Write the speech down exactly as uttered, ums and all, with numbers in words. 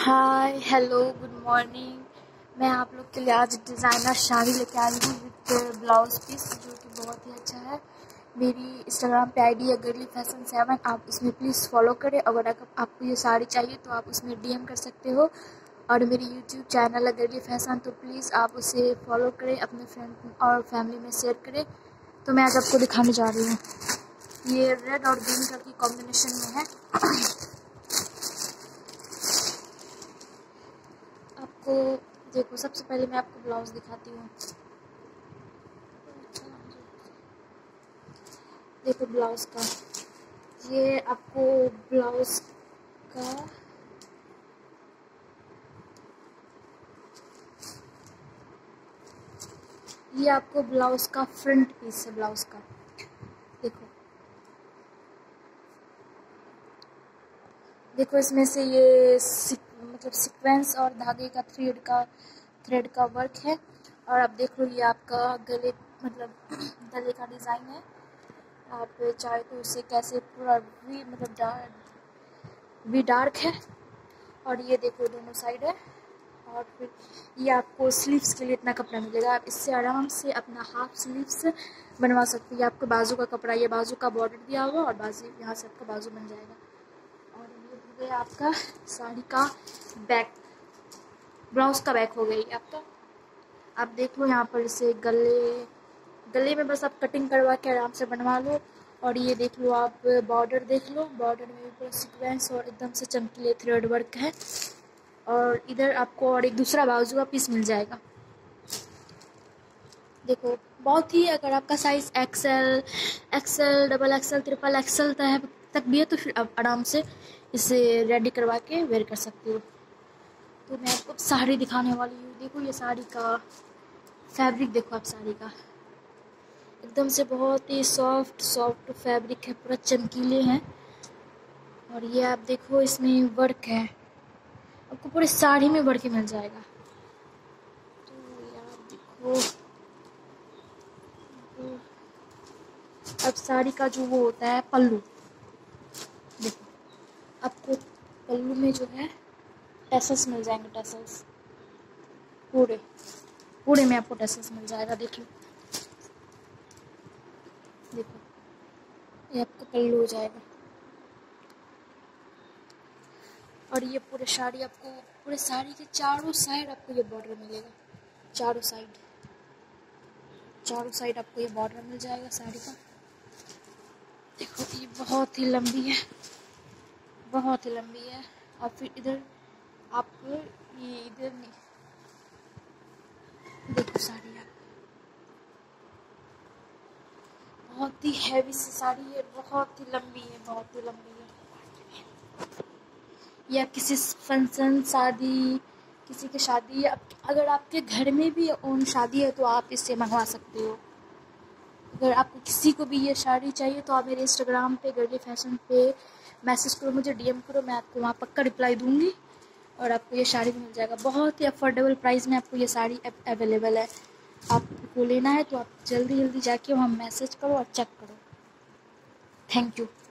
Hi hello good morning. मैं आप लोग के लिए आज डिज़ाइनर साड़ी लेके आई हूँ विद ब्लाउज पीस, जो कि बहुत ही अच्छा है। मेरी इंस्टाग्राम पे आईडी है गर्ली फैशन सेवन, आप उसमें प्लीज़ फॉलो करें। अगर आपको ये साड़ी चाहिए तो आप उसमें डीएम कर सकते हो। और मेरी यूट्यूब चैनल है गर्ली फैशन, तो प्लीज़ आप उसे फॉलो करें, अपने फ्रेंड और फैमिली में शेयर करें। तो मैं आज आपको दिखाने जा रही हूँ, ये रेड और ग्रीन कलर की कॉम्बिनेशन में है। आपको देखो, सबसे पहले मैं आपको ब्लाउज दिखाती हूँ। देखो ब्लाउज का, ये आपको ब्लाउज का ये आपको ब्लाउज का फ्रंट पीस है। ब्लाउज का देखो देखो इसमें से ये सिक, मतलब सीक्वेंस और धागे का थ्रेड का थ्रेड का वर्क है। और आप देख लो, ये आपका गले मतलब गले का डिज़ाइन है। आप चाहे तो उसे कैसे पूरा वी मतलब डार्क वी डार्क है। और ये देखो दोनों साइड है। और फिर ये आपको स्लीव्स के लिए इतना कपड़ा मिलेगा, आप इससे आराम से अपना हाफ स्लीव्स बनवा सकते हैं। आपको बाजू का कपड़ा, ये बाजू का बॉर्डर दिया हुआ और बाजू यहाँ से आपका बाजू बन जाएगा। और ये हो गया आपका साड़ी का बैक, ब्लाउज का बैक हो गई आपका। आप देख लो यहाँ पर इसे गले गले में बस आप कटिंग करवा के आराम से बनवा लो। और ये देख लो, आप बॉर्डर देख लो, बॉर्डर में भी पूरा सीक्वेंस और एकदम से चमकीले थ्रेड वर्क है। और इधर आपको और एक दूसरा बाजू का पीस मिल जाएगा। देखो बहुत ही, अगर आपका size XL XL double XL triple XL तक भी है तो फिर आप आराम से इसे रेडी करवा के वेयर कर सकते हो। तो मैं आपको साड़ी दिखाने वाली हूँ। देखो ये साड़ी का फैब्रिक देखो, आप साड़ी का एकदम से बहुत ही सॉफ्ट सॉफ्ट फैब्रिक है, पूरा चमकीले हैं। और ये आप देखो इसमें वर्क है, आपको पूरे साड़ी में वर्क मिल जाएगा। तो यार देखो, अब साड़ी का जो वो होता है पल्लू, देखो आपको पल्लू में जो है टैसल्स मिल जाएंगे। टैसल्स पूरे पूरे में आपको टैसल्स मिल जाएगा। देखिए देखो, ये आपको पल्लू हो जाएगा। और ये पूरे साड़ी आपको पूरे साड़ी के चारों साइड आपको ये बॉर्डर मिलेगा। चारों साइड चारों साइड आपको ये बॉर्डर मिल जाएगा साड़ी का। देखो ये बहुत ही लंबी है, बहुत ही लंबी है। और फिर इधर आप ये इधर नहीं, देखो साड़ी आप बहुत ही हैवी सी साड़ी है, बहुत ही लंबी है, बहुत ही लंबी है। ये आप किसी फंक्शन, शादी, किसी की शादी, अगर आपके घर में भी ओन शादी है तो आप इससे मंगवा सकते हो। अगर आपको किसी को भी ये साड़ी चाहिए तो आप मेरे इंस्टाग्राम पे गर्ली फैशन पे मैसेज करो, मुझे डीएम करो, मैं आपको वहाँ पक्का रिप्लाई दूँगी और आपको ये साड़ी भी मिल जाएगा। बहुत ही अफोर्डेबल प्राइस में आपको ये साड़ी अवेलेबल है। आपको लेना है तो आप जल्दी जल्दी जाके वहाँ मैसेज करो और चेक करो। Thank you.